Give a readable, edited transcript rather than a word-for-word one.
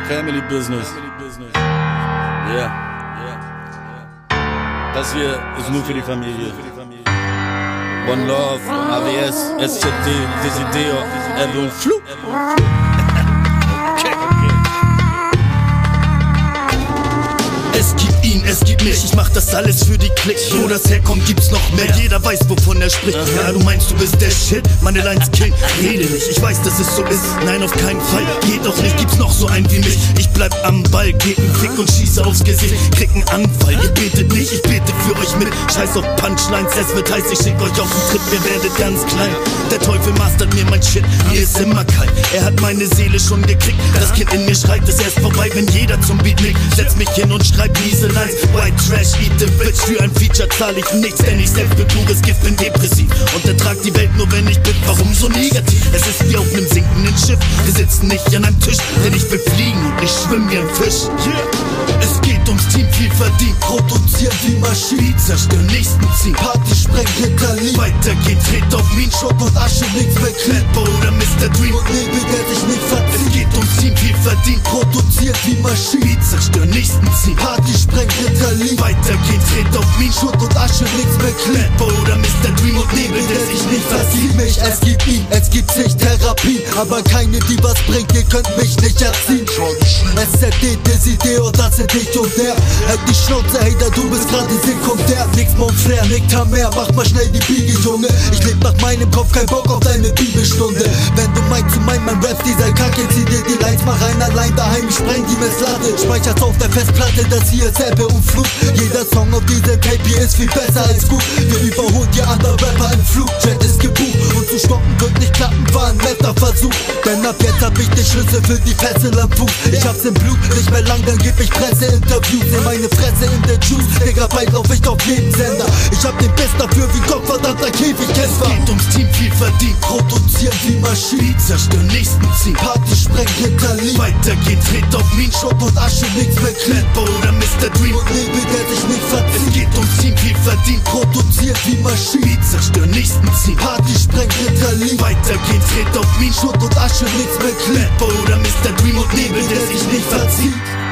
Family Business. Yeah. Das hier ist nur für die Familie. One Love, AWS, S.Z.D, Dizzy-Deor, und Flug. Es gibt ihn, es gibt mich, ich mach das alles für die Klicks. Wo das herkommt, gibt's noch mehr. Jeder weiß, wovon er spricht. Ja, du meinst, du bist der Shit, meine Lines killen. Rede nicht, ich weiß, dass es so ist. Nein, auf keinen Fall, geht doch nicht, gibt's noch so einen wie mich. Ich bleib am Ball, geb einen Fick und schieße aufs Gesicht. Krieg einen Anfall, ihr betet nicht, ich bete für euch mit. Scheiß auf Punchlines, es wird heiß, ich schick euch auf den Trip, ihr werdet ganz klein. Der Teufel mastert mir mein Shit, mir ist immer kalt. Er hat meine Seele schon gekriegt, das Kind in mir schreit, es erst vorbei, wenn jeder zum Beat nickt. Setz mich hin und schreib miese Lines, White Trash, eat the bitch. Für ein Feature zahl ich nichts, denn ich selbst bin pures Gift, bin depressiv und ertrag die Welt nur, wenn ich bin. Warum so negativ? Es ist wie auf nem sinkenden Schiff, wir sitzen nicht an einem Tisch, denn ich will fliegen und ich schwimm wie ein Fisch. Es geht ums Team, viel verdient, produzieren wie Maschinen, zerstören nächsten Ziel, Party sprengt Hinterlieb. Weiter geht's, dreht auf Mien, Schock und Asche, nichts mehr Clapper oder Mr. Dream und Nebel, der sich nicht verzieht. Es geht ums Team, viel verdient, produziert wie Maschinen, zerstören nächsten Ziel, Party sprengt Hinterlieb. Weiter geht's, dreht auf Mien, Schutt und Asche, nichts mehr Clapper oder Mr. Dream und Nebel, der sich nicht verzieht. Mich, es gibt ihn, es gibt sich Therapie, aber keine, die was bringt, ihr könnt mich nicht erziehen. S.Z.D, Dizzy-Deor, das sind ich und der. Halt die Schnauze, Hater, du bist gerade sekundär. Nix Monflair, nicht Kamera, mach mal schnell die Biege, Junge. Ich leb nach meinem Kopf, kein Bock auf deine Bibelstunde. Wenn du meinst, zu meinen, mein Rap, dieser Kacke, zieh dir die Lines, mach rein allein daheim, ich spreng die Messlatte. Speichert's auf der Festplatte, das hier ist Ebbe und Flut. Jeder Song auf diesem Tape hier ist viel besser als gut. Wir überholen die anderen Rapper im Flug, Jet ist gebucht. Und zu stoppen wird nicht klappen, war ein netter Versuch. Denn ab jetzt hab ich den Schlüssel für die Fessel am Fuß. Ich hab's im Blut, nicht mehr lang, dann geb ich Presseinterviews. Seh meine Fresse in der Juice, Digga, bald lauf ich auf jeden Sender. Ich hab den Biss dafür wie gottverdammter Käfigkämpfer. Es geht ums Team, viel verdient, produzieren wie Maschinen, zerstören nächsten Ziel, Party sprengt Hinterlieb. Weiter geht's, dreht auf Mien, Schock und Asche, nichts mehr Clapper oder Mr. Dream und Nebel, der sich nicht verzieht. Es geht ums Team, viel verdient, produziert wie Maschinen, zerstören nächsten Ziel, Party sprengt Hinterlieb. Weiter geht's, dreht auf Mien, Schutt und Asche, nichts mehr Clapper oder Mr. Dream und Nebel, der sich nicht verzieht.